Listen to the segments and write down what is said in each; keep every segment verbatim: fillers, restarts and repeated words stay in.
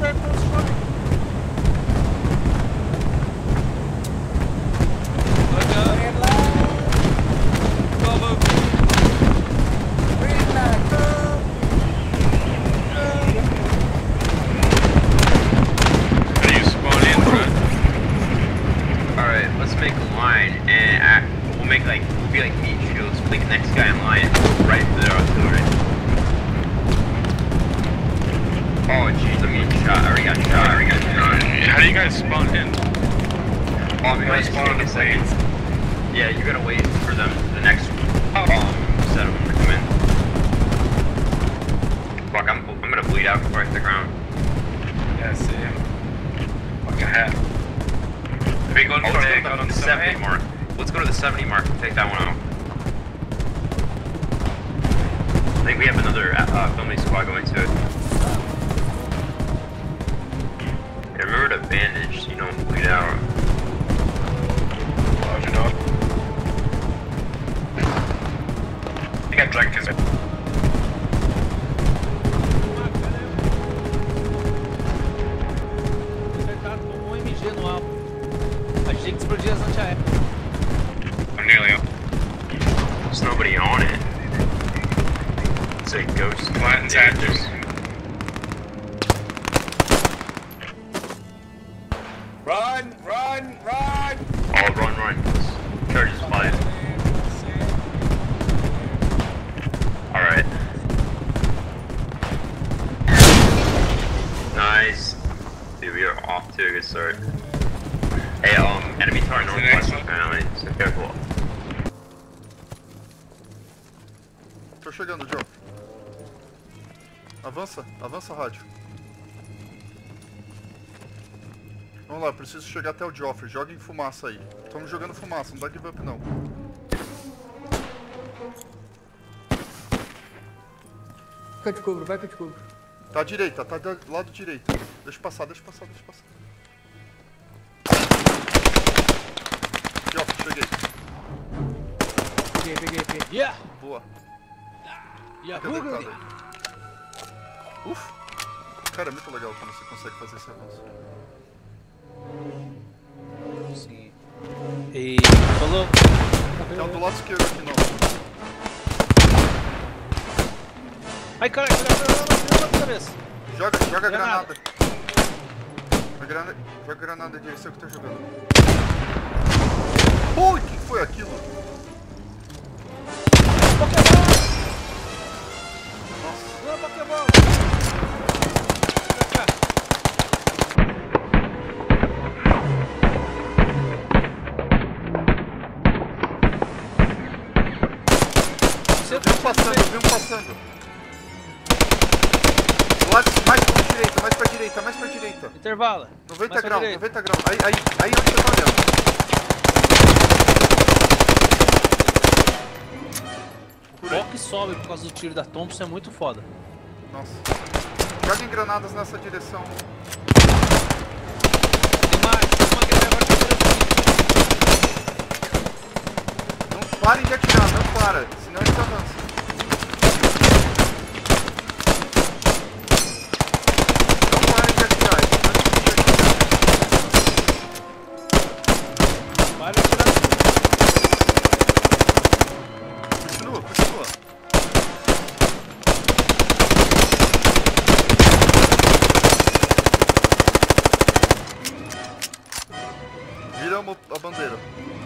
perto, não se come. Olha lá. Vamos. Are you spawn in front? Alright, let's make a line and act, we'll make like, we'll be like meat shields. We'll make the next guy in line right for their artillery. Oh jeez, I'm getting shot. I already got shot. I already got shot. How do you guys spawn in? Oh, we might spawn on the plane. Yeah, you gotta wait for them, the next um, set of them to come in. Fuck, I'm, I'm gonna bleed out before I hit the ground. Yeah, see. Like a hat. Are we going Oh, for let's the, go to the seventy mark. Let's go to the seventy mark and take that one out. I think we have another uh, filming squad going to it. Yeah, remember to bandage so you don't bleed out. Roger, dog. I think I drank his. Acertado com um M G no alvo. A gente explodiu as antiaéreas. I'm nearly up. There's nobody on it. It's a ghost. Flattened actors. Run, run, run! Oh, run, run. Charge is flying. Alright. Nice. Dude, we are off to a good start. Hey, um, enemy to our northwest apparently, so careful. Tô chegando, Joe. Avança, avança rádio. Vamos lá, eu preciso chegar até o Joffrey. Joga em fumaça aí. Estamos jogando fumaça, não dá give up não. Fica de cubro, vai que eu te cubro. Tá à direita, tá do lado direito. Deixa eu passar, deixa eu passar, deixa eu passar. Joffrey, cheguei. Peguei, peguei, peguei. Yeah! Boa. Yeah! Fica deitado aí. Ufa. Cara, é muito legal quando você consegue fazer esse avanço. Sim. E falou. Tem um do lado esquerdo aqui não. Ai caralho, caralho, caralho, na cabeça. Joga, joga Granada. granada. Joga granada, joga granada de esse é o que tá jogando. Ui, o que foi aquilo? Pokémon! Nossa. Não, Pokémon! Eu vi um passando, eu vi um passando. Do lado, mais pra direita, mais pra direita, mais pra direita. Intervala. noventa Mais pra graus, direita. noventa graus. Aí, aí, aí onde você tá olhando. O pó que sobe por causa do tiro da Thompson é muito foda. Nossa. Joguem granadas nessa direção. Tem mais, tem uma granada agora. Não parem de atirar, não para, senão eles avançam. Não parem de atirar, eles não de atirar. Para de atirar. Continua, continua. Viramos a bandeira.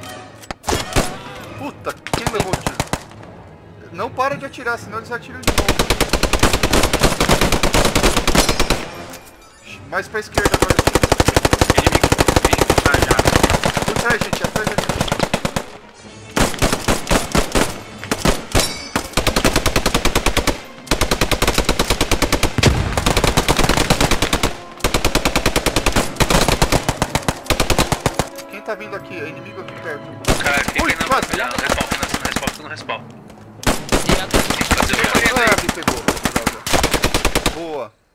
Puta, quem levou o tiro? Não para de atirar, senão eles atiram de novo. Mais pra esquerda agora. Inimigo, inimigo tá já. Atrás, gente, atrás da gente. Quem tá vindo aqui? É inimigo aqui perto. Cara, fica Ui, aí na quase. batalha, no respawn, no respawn, no respawn. E atrás. Fazer o Ah, me pegou. Droga. Boa.